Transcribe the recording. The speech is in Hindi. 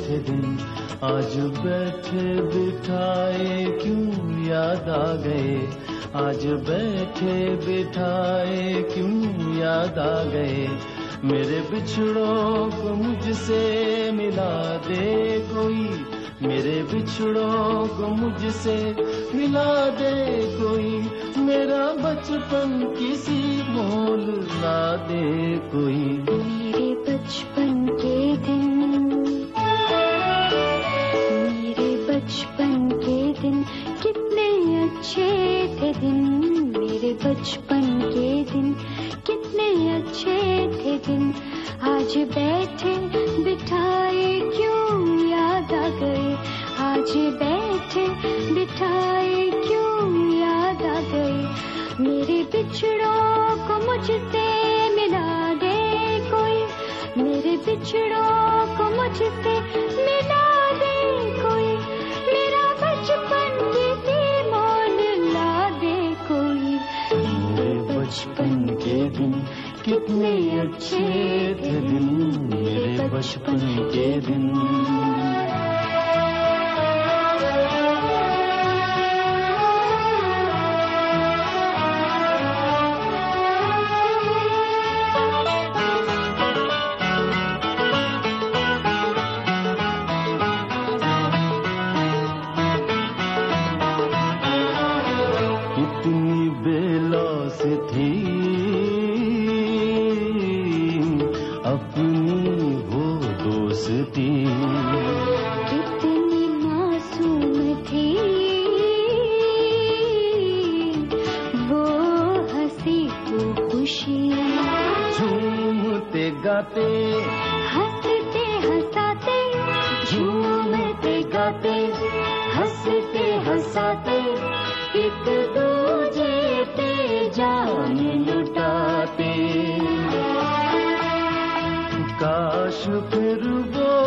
थे दिन, आज बैठे बिठाए क्यों याद आ गए, आज बैठे बिठाए क्यों याद आ गए। मेरे बिछड़ों को मुझसे मिला दे कोई, मेरे बिछड़ों को मुझसे मिला दे कोई, मेरा बचपन किसी मोल ला दे कोई। मेरे बचपन के दिन, मेरे बचपन के दिन कितने अच्छे थे दिन, मेरे बचपन के दिन कितने अच्छे थे दिन। आज बैठे बिठाए क्यों याद आ गए, आज बैठे बिठाए क्यों याद आ गए। मेरे बिछड़ों को मुझसे मिला दे कोई, मेरे बिछड़ों को मुझसे मिला दे कोई, मेरा बचपन किसी मोल ला दे कोई। मेरे बचपन के दिन कितने अच्छे थे दिन, मेरे बचपन के दिन। कितनी बेलौस थी अपनी वो दोस्ती, कितनी मासूम थी वो हंसी वो खुशी। झूमते गाते हंसते हंसाते, झूमते गाते हंसते हंसाते, एक दूजे पे जान लुटाते। काश फिर वो